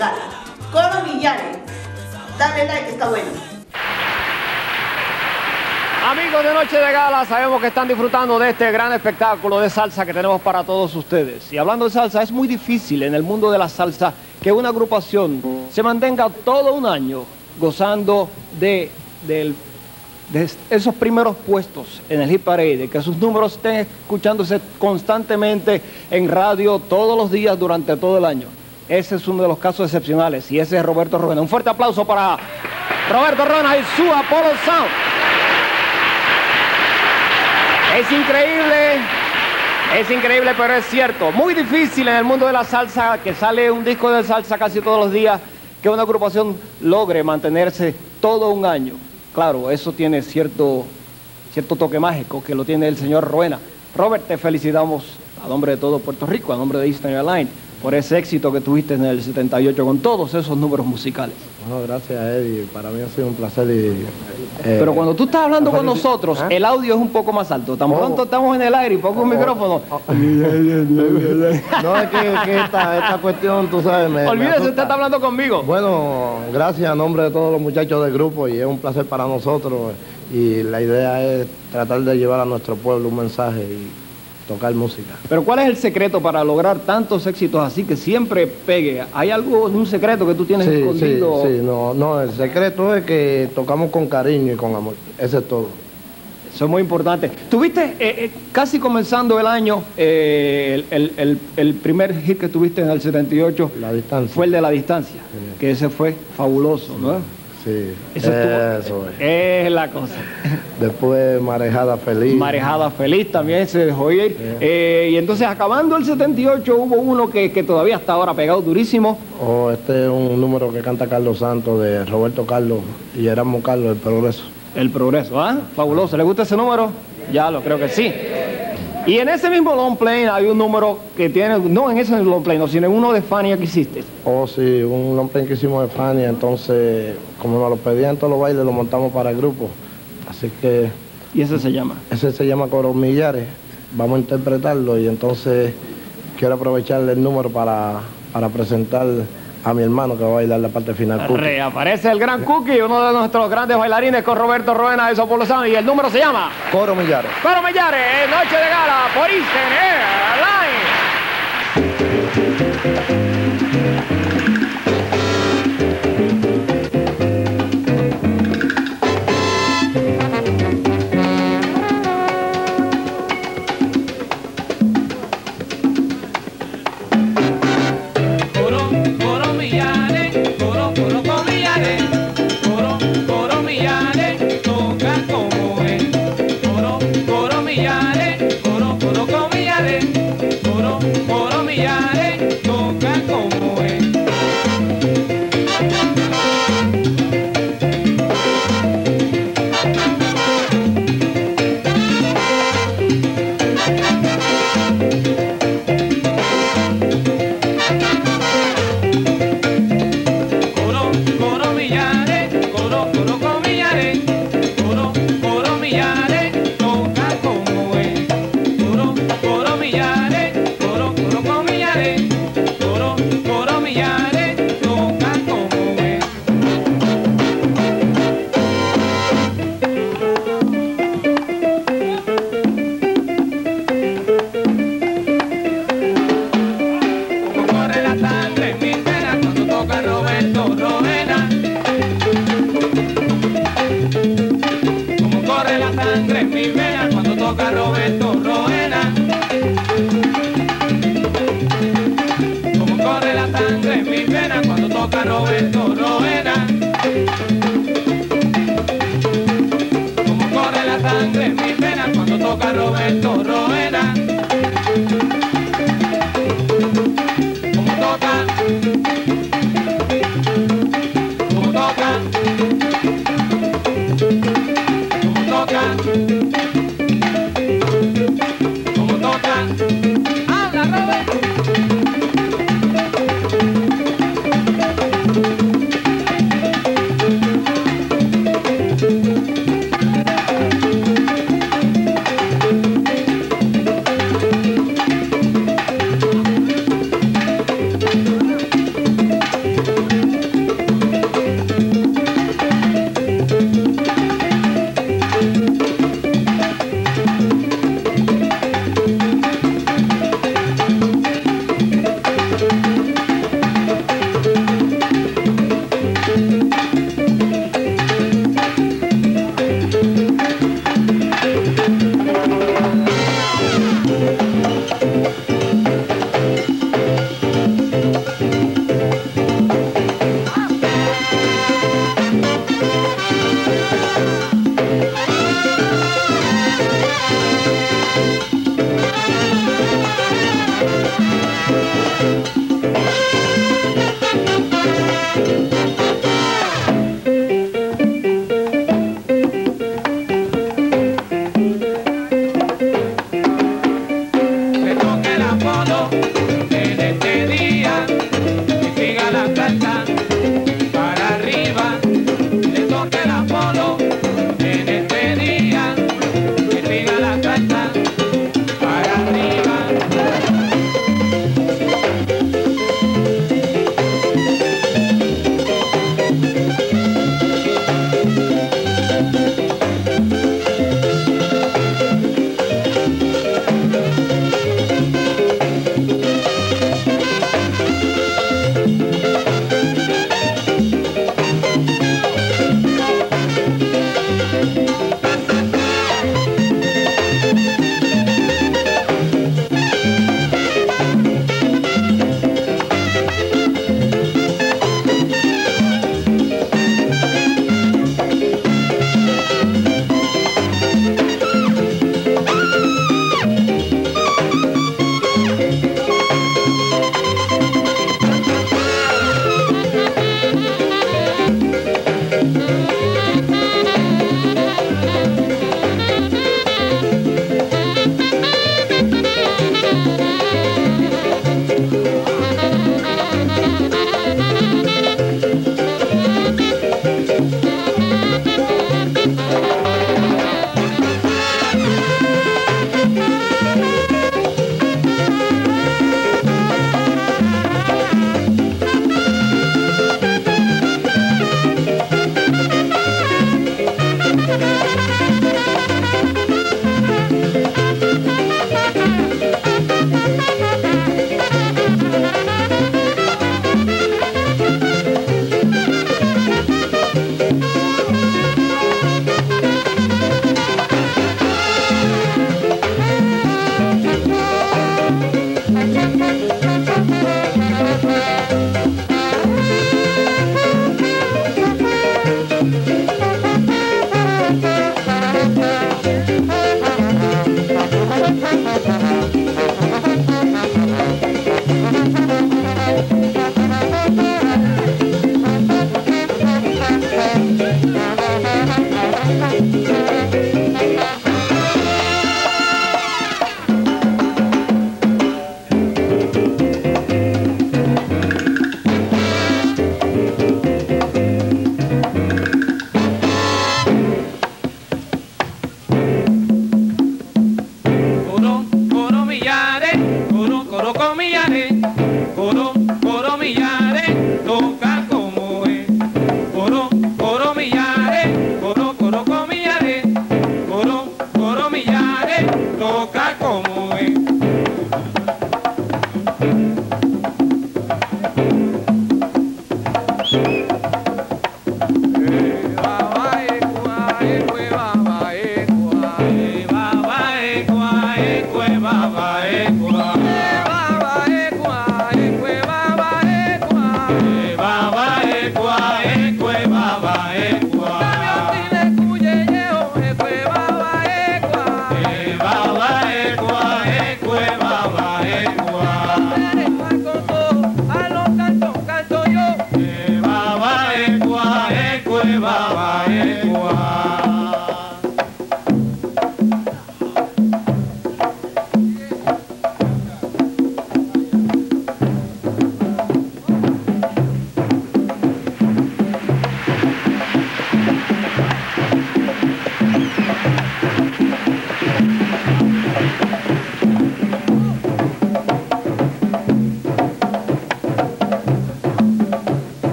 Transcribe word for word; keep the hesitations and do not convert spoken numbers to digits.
Gala. Coro Millares. Dale like, está bueno. Amigos de Noche de Gala, sabemos que están disfrutando de este gran espectáculo de salsa que tenemos para todos ustedes. Y hablando de salsa, es muy difícil en el mundo de la salsa que una agrupación se mantenga todo un año gozando de, de, de esos primeros puestos en el Hit Parade, que sus números estén escuchándose constantemente en radio todos los días durante todo el año. Ese es uno de los casos excepcionales y ese es Roberto Roena. Un fuerte aplauso para Roberto Roena y su Apollo Sound. Es increíble, es increíble, pero es cierto. Muy difícil en el mundo de la salsa, que sale un disco de salsa casi todos los días, que una agrupación logre mantenerse todo un año. Claro, eso tiene cierto, cierto toque mágico, que lo tiene el señor Roena. Robert, te felicitamos a nombre de todo Puerto Rico, a nombre de Eastern Airlines, por ese éxito que tuviste en el setenta y ocho con todos esos números musicales. Bueno, gracias, Eddie. Para mí ha sido un placer. Y, eh, Pero cuando tú estás hablando con nosotros, ¿eh? El audio es un poco más alto. Tan pronto oh. estamos en el aire y pongo un oh. micrófono. Oh. No, es que, que esta, esta cuestión, tú sabes, me Olvídese, me usted está hablando conmigo. Bueno, gracias a nombre de todos los muchachos del grupo y es un placer para nosotros. Y la idea es tratar de llevar a nuestro pueblo un mensaje y tocar música. Pero ¿cuál es el secreto para lograr tantos éxitos así que siempre pegue? ¿Hay algo, un secreto que tú tienes sí, escondido? Sí, sí, no, no, el secreto es que tocamos con cariño y con amor. Eso es todo. Eso es muy importante. Tuviste, eh, eh, casi comenzando el año, eh, el, el, el primer hit que tuviste en el setenta y ocho La Distancia. Fue el de La Distancia, sí. Que ese fue fabuloso, ¿no? Sí, eso, eso es. Es la cosa. Después Marejada Feliz. Marejada Feliz también se dejó ir. Sí. Eh, y entonces acabando el setenta y ocho hubo uno que, que todavía está ahora pegado durísimo. Oh, este es un número que canta Carlos Santos, de Roberto Carlos y Erasmo Carlos, El Progreso. El Progreso, ¿ah? Fabuloso. ¿Le gusta ese número? Ya lo creo que sí. Y en ese mismo long play hay un número que tiene, no en ese long play, no, sino en uno de Fania que hiciste. Oh, sí, un long play que hicimos de Fania, entonces, como nos lo pedían todos los bailes, lo montamos para el grupo. Así que... ¿Y ese se llama? Ese se llama Coro Millares. Vamos a interpretarlo y entonces quiero aprovechar el número para, para presentar a mi hermano que va a bailar la parte final. Reaparece el gran Cookie, uno de nuestros grandes bailarines con Roberto Roena de Apollo Sound, y el número se llama Coro Millares. Coro Millares, Noche de Gala por Eastern Airlines. Roberto Roena.